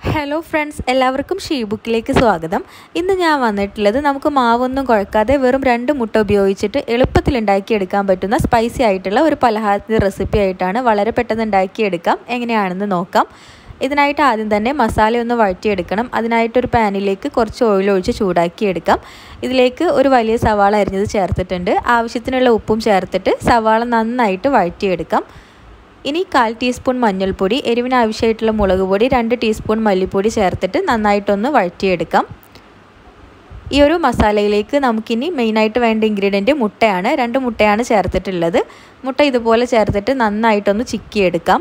Hello friends, എല്ലാവർക്കും ഷീബുക്കിലേക്ക് സ്വാഗതം. ഇന്ന് ഞാൻ വന്നിട്ടുള്ളത് നമുക്ക് മാവൊന്നും കുഴക്കാതെ വെറും 2 മുട്ട ഉപയോഗിച്ചിട്ട് എളുപ്പത്തിൽ ഉണ്ടാക്കിയെടുക്കാൻ പറ്റുന്ന സ്പൈസി ആയിട്ടുള്ള ഒരു പലഹാരത്തിൻ്റെ റെസിപ്പി ആയിട്ടാണ്. വളരെ പെട്ടെന്ന് ഉണ്ടാക്കിയെടുക്കാം. എങ്ങനെയാണെന്ന് നോക്കാം. ഇതിനായിട്ട് ആദ്യം തന്നെ മസാല ഒന്ന് വഴറ്റിയെടുക്കണം. അതിനായിട്ടൊരു പാനിലേക്ക് കുറച്ച് ഓയിൽ ഒഴിച്ച് ചൂടാക്കിയെടുക്കാം. ഇതിലേക്ക് ഒരു വലിയ സവാള അരിഞ്ഞത് ചേർത്തിട്ടുണ്ട്. ആവശ്യത്തിനുള്ള ഉപ്പും ചേർത്തിട്ട് സവാള നന്നായിട്ട് വഴറ്റിയെടുക്കാം. ഇനി 1/4 ടീസ്പൂൺ മഞ്ഞൾപ്പൊടി, എരിവിന് ആവശ്യമായിട്ടുള്ള മുളക് പൊടി, 2 ടീസ്പൂൺ മല്ലിപ്പൊടി ചേർത്തിട്ട് നന്നായിട്ടൊന്ന് വഴറ്റിയെടുക്കാം. ഈ ഒരു മസാലയിലേക്ക് നമുക്കിനി മെയിനായിട്ട് വേണ്ട ഇൻഗ്രീഡിയൻറ്റ് മുട്ടയാണ്. 2 മുട്ടയാണ് ചേർത്തിട്ടുള്ളത്. മുട്ട ഇതുപോലെ ചേർത്തിട്ട് നന്നായിട്ടൊന്ന് ചിക്കിയെടുക്കാം.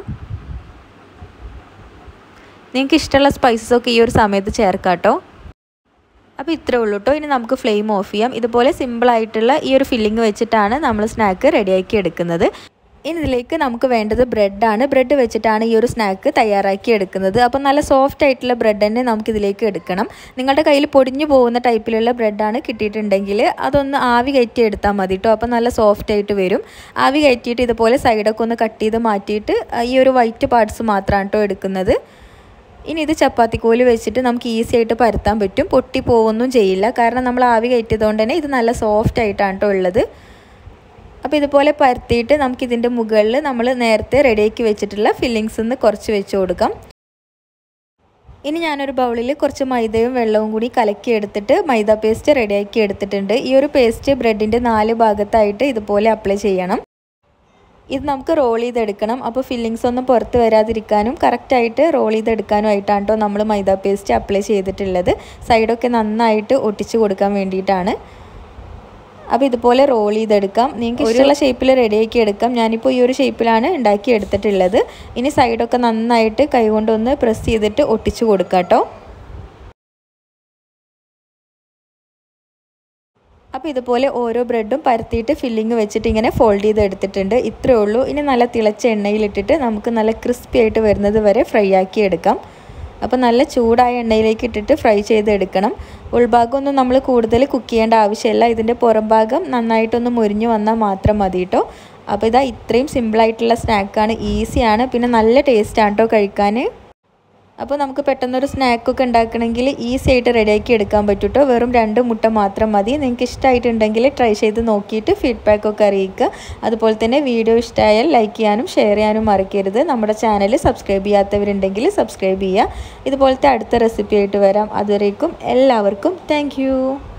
നിങ്ങൾക്ക് ഇഷ്ടമുള്ള സ്പൈസസൊക്കെ ഈ ഒരു സമയത്ത് ചേർക്കാം കേട്ടോ. അപ്പോൾ ഇത്രേ ഉള്ളൂ കേട്ടോ. ഇനി നമുക്ക് ഫ്ലെയിം ഓഫ് ചെയ്യാം. ഇതുപോലെ സിമ്പിളായിട്ടുള്ള ഈ ഒരു ഫില്ലിങ് വെച്ചിട്ടാണ് നമ്മൾ സ്നാക്ക് റെഡിയാക്കി എടുക്കുന്നത്. ഇനി ഇതിലേക്ക് നമുക്ക് വേണ്ടത് ബ്രെഡാണ്. ബ്രെഡ് വെച്ചിട്ടാണ് ഈ ഒരു സ്നാക്ക് തയ്യാറാക്കി എടുക്കുന്നത്. അപ്പോൾ നല്ല സോഫ്റ്റ് ആയിട്ടുള്ള ബ്രെഡ് തന്നെ നമുക്കിതിലേക്ക് എടുക്കണം. നിങ്ങളുടെ കയ്യിൽ പൊടിഞ്ഞു പോകുന്ന ടൈപ്പിലുള്ള ബ്രെഡാണ് കിട്ടിയിട്ടുണ്ടെങ്കിൽ അതൊന്ന് ആവി കയറ്റി എടുത്താൽ മതി കേട്ടോ. അപ്പോൾ നല്ല സോഫ്റ്റ് ആയിട്ട് വരും. ആവി കയറ്റിയിട്ട് ഇതുപോലെ സൈഡൊക്കെ ഒന്ന് കട്ട് ചെയ്ത് മാറ്റിയിട്ട് ഈ ഒരു വൈറ്റ് പാർട്സ് മാത്രമാണ് കേട്ടോ എടുക്കുന്നത്. ഇനി ഇത് ചപ്പാത്തിക്കോല് വെച്ചിട്ട് നമുക്ക് ഈസി ആയിട്ട് പരത്താൻ പറ്റും. പൊട്ടി പോകുകയൊന്നും ചെയ്യില്ല. കാരണം നമ്മൾ ആവി കയറ്റിയതുകൊണ്ട് തന്നെ ഇത് നല്ല സോഫ്റ്റ് ആയിട്ടാണ് കേട്ടോ ഉള്ളത്. അപ്പോൾ ഇതുപോലെ പരത്തിയിട്ട് നമുക്കിതിൻ്റെ മുകളിൽ നമ്മൾ നേരത്തെ റെഡിയാക്കി വെച്ചിട്ടുള്ള ഫില്ലിങ്സ് ഒന്ന് കുറച്ച് വെച്ച് കൊടുക്കാം. ഇനി ഞാനൊരു ബൗളിൽ കുറച്ച് മൈദയും വെള്ളവും കൂടി കലക്കി എടുത്തിട്ട് മൈദ പേസ്റ്റ് റെഡിയാക്കി എടുത്തിട്ടുണ്ട്. ഈ ഒരു പേസ്റ്റ് ബ്രെഡിൻ്റെ 4 ഭാഗത്തായിട്ട് ഇതുപോലെ അപ്ലൈ ചെയ്യണം. ഇത് നമുക്ക് റോൾ ചെയ്തെടുക്കണം. അപ്പോൾ ഫില്ലിങ്സ് ഒന്നും പുറത്ത് വരാതിരിക്കാനും കറക്റ്റായിട്ട് റോൾ ചെയ്തെടുക്കാനുമായിട്ടാണ് കേട്ടോ നമ്മൾ മൈദ പേസ്റ്റ് അപ്ലൈ ചെയ്തിട്ടുള്ളത്. സൈഡൊക്കെ നന്നായിട്ട് ഒട്ടിച്ച് കൊടുക്കാൻ വേണ്ടിയിട്ടാണ്. അപ്പോൾ ഇതുപോലെ റോൾ ചെയ്തെടുക്കാം. നിങ്ങൾക്ക് ഇഷ്ടമുള്ള ഷേപ്പിൽ റെഡിയാക്കി എടുക്കാം. ഞാനിപ്പോൾ ഈ ഒരു ഷേപ്പിലാണ് ഉണ്ടാക്കി എടുത്തിട്ടുള്ളത്. ഇനി സൈഡൊക്കെ നന്നായിട്ട് കൈകൊണ്ടൊന്ന് പ്രസ് ചെയ്തിട്ട് ഒട്ടിച്ച് കൊടുക്കാം കേട്ടോ. അപ്പോൾ ഇതുപോലെ ഓരോ ബ്രെഡും പരത്തിയിട്ട് ഫില്ലിങ് വെച്ചിട്ട് ഇങ്ങനെ ഫോൾഡ് ചെയ്ത് എടുത്തിട്ടുണ്ട്. ഇത്രയേ ഉള്ളൂ. ഇനി നല്ല തിളച്ച എണ്ണയിലിട്ടിട്ട് നമുക്ക് നല്ല ക്രിസ്പി ആയിട്ട് വരുന്നത് വരെ ഫ്രൈ ആക്കി എടുക്കാം. അപ്പോൾ നല്ല ചൂടായ എണ്ണയിലേക്ക് ഇട്ടിട്ട് ഫ്രൈ ചെയ്തെടുക്കണം. ഉൾഭാഗമൊന്നും നമ്മൾ കൂടുതൽ കുക്ക് ചെയ്യേണ്ട ആവശ്യമില്ല. ഇതിൻ്റെ പുറം ഭാഗം നന്നായിട്ടൊന്ന് മുരിഞ്ഞ് വന്നാൽ മാത്രം മതി കേട്ടോ. അപ്പോൾ ഇതാ ഇത്രയും സിമ്പിളായിട്ടുള്ള സ്നാക്കാണ്. ഈസിയാണ്, പിന്നെ നല്ല ടേസ്റ്റാണ് കേട്ടോ കഴിക്കാൻ. അപ്പോൾ നമുക്ക് പെട്ടെന്നൊരു സ്നാക്കൊക്കെ ഉണ്ടാക്കണമെങ്കിൽ ഈസി ആയിട്ട് റെഡിയാക്കി എടുക്കാൻ പറ്റും കേട്ടോ. വെറും 2 മുട്ട മാത്രം മതി. നിങ്ങൾക്ക് ഇഷ്ടമായിട്ടുണ്ടെങ്കിൽ ട്രൈ ചെയ്ത് നോക്കിയിട്ട് ഫീഡ്ബാക്കൊക്കെ അറിയിക്കുക. അതുപോലെ തന്നെ വീഡിയോ ഇഷ്ടമായാൽ ലൈക്ക് ചെയ്യാനും ഷെയർ ചെയ്യാനും മറക്കരുത്. നമ്മുടെ ചാനൽ സബ്സ്ക്രൈബ് ചെയ്യാത്തവരുണ്ടെങ്കിൽ സബ്സ്ക്രൈബ് ചെയ്യുക. ഇതുപോലത്തെ അടുത്ത റെസിപ്പി ആയിട്ട് വരാം. അതുവരേക്കും എല്ലാവർക്കും താങ്ക്